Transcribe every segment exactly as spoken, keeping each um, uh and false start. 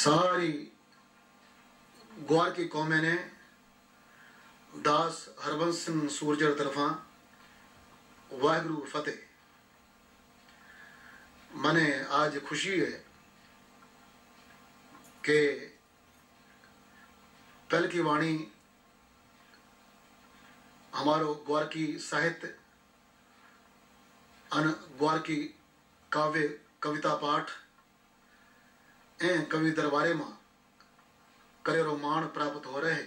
सारी ग्वार की कौमें ने दास हरबंस सिंह सूरजर तरफा वाहगुरु फतेह। मने आज खुशी है कि पहल की वाणी हमारो ग्वार की साहित्य अन ग्वार की काव्य कविता पाठ ए कवि दरबारे में करेरो मान प्राप्त हो रहे।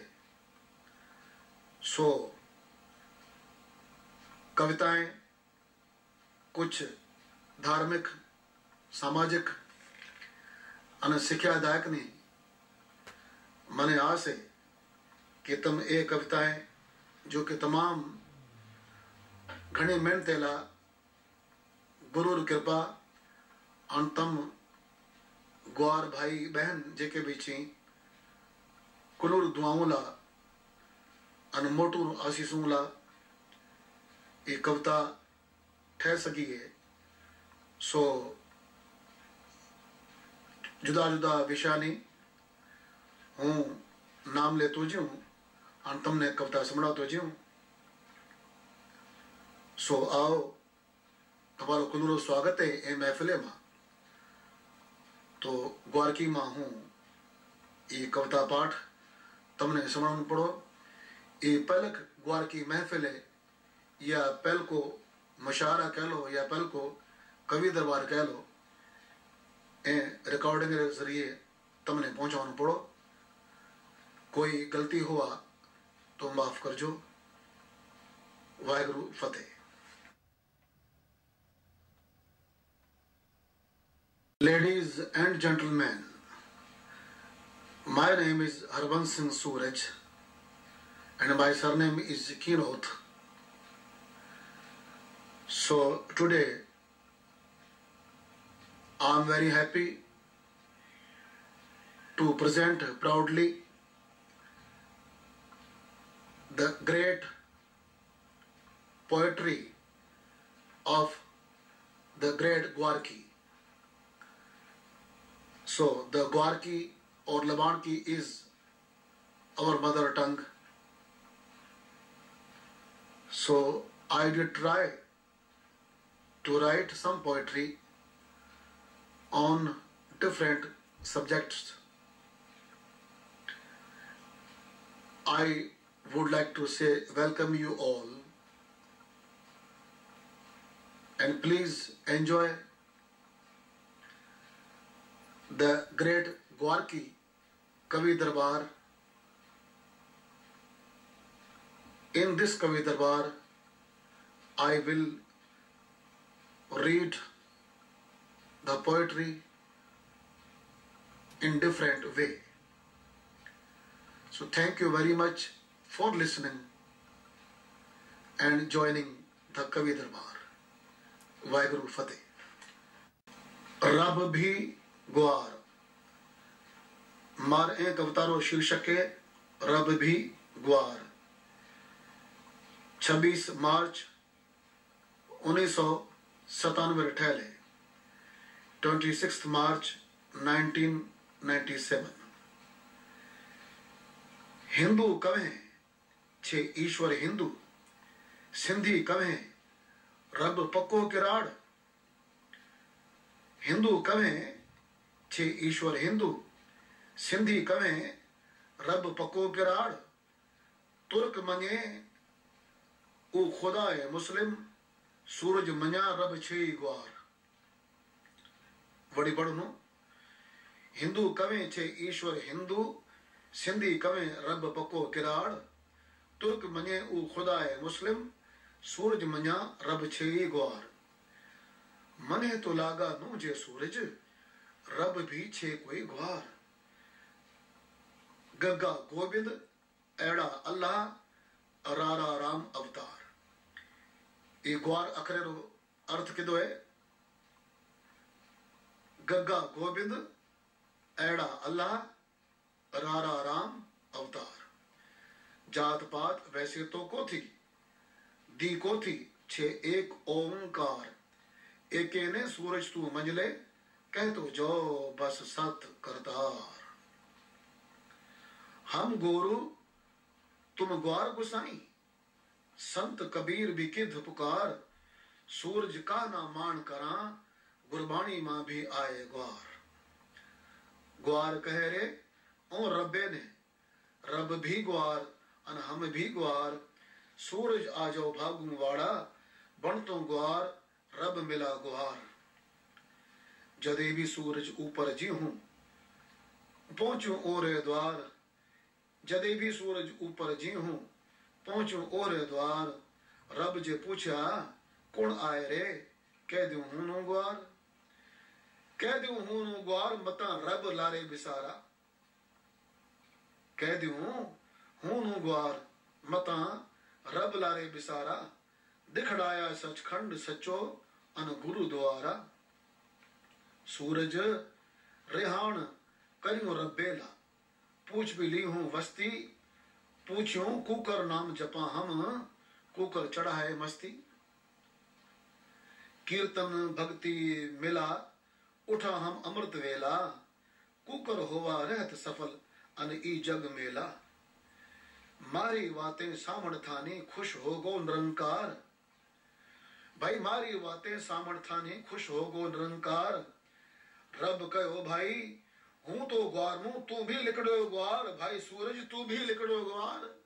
सो कविताएं कुछ धार्मिक सामाजिक अन शिक्षादायक नहीं। मने आस है कि तुम ये कविताएं जो कि तमाम घनी मेहनत ला गुरु कृपा अन तम ग्वार भाई बहन जेके भी छी कुनूर दुआओं ला अन मोटूर आशीषों ला ये कविता ठह सकी है। सो जुदा जुदा विषय नहीं हूँ नाम ले तो जीऊँ अन तमने कविता समझा तो जीऊँ। सो आओ तुम्हारो कुनूरो स्वागत है ए महफिले में। तो ग्वारकी मां हूँ ये कविता पाठ तमने समझ पड़ो। ये पहलक ग्वार की महफिल है या पहल को मशारा कह लो या पहल को कवि दरबार कह लो। ए रिकॉर्डिंग के जरिए तमने पहुंचाना पड़ो। कोई गलती हुआ तो माफ कर जो। वाहेगुरु फतेह। Ladies and gentlemen, my name is Harbans Singh Suraj and my surname is Kinot. So today I am very happy to present proudly the great poetry of the great Gwarki. So the Gwarki or Labanki is our mother tongue. So I did try to write some poetry on different subjects. I would like to say welcome you all and please enjoy the great Gwarki Kavi Darbar. In this Kavi Darbar, I will read the poetry in different way. So thank you very much for listening and joining the Kavi Darbar. Vaheguru Fateh. रब भी ग्वार मार ए कवितारो शीर्षक है रब भी ग्वार। छब्बीस मार्च उन्नीस सौ सतानवे ठहले twenty six March nineteen ninety seven. Hindu कवें छे ईश्वर हिंदू सिंधी कवें रब पक्को किराड़। हिंदू कवें छे ईश्वर हिंदू सिंधी कवें रब पको किराड़। तुर्क मने उ खुदा है मुस्लिम सूरज मना रब छे ग्वार। वड़ी पढ़नो हिंदू कवें छे ईश्वर हिंदू सिंधी कवें रब पको किराड़। तुर्क मने उ खुदा है मुस्लिम सूरज मना रब छे ग्वार। मने तो लागा नो जे सूरज रब भी छे कोई ग्वार। गग्गा गोविंद एड़ा अल्लाह रारा राम अवतार। ये ग्वार अखरेरो अर्थ किदो है गग्गा गोविंद एड़ा अल्लाह रारा राम अवतार। जात पात वैसे तो को थी दी को थी छे एक ओंकार। एके ने सूरज तू मंजले कह तो जो बस सत करतार। हम गोरु तुम ग्वार गुसाई, संत कबीर बिकिध पुकार, सूरज का ना मान करा, गुरबाणी मां भी आए ग्वार। ग्वार कह रे ओ रब्बे ने, रब भी ग्वार अन हम भी ग्वार, सूरज आ जाओ भागू वाड़ा, बन तो ग्वार रब मिला ग्वार। जदे भी सूरज ऊपर जी हूं पहुंचू ओरे द्वार, जदे भी सूरज ऊपर जी हूं पहुंचू ओरे द्वार, रब जे पूछा कौन आए रे, कह दू हूं नो ग्वार, कह दू हूं नो ग्वार, मता रब लारे बिसारा, कह दू हूं नो ग्वार, मता रब लारे बिसारा, दिखड़ाया सचखंड सचो अन गुरु द्वारा। सूरज रेहान करियो रबेला, पूछ भी ली हूं वस्ती, पूछ्यो कुकर नाम जपा हम, कुकर चढ़ा है मस्ती। कीर्तन भक्ति मिला उठा हम अमृत वेला, कुकर होवा रहत सफल अन ई जग मेला। मारी बातें सामण थाने खुश हो गो निरंकार, भाई मारी बातें सामण थाने खुश हो गो निरंकार। रब कहो भाई हूं तो ग्वार हूं, तू भी लिकड़ो ग्वार, भाई सूरज तू भी लिकड़ो ग्वार।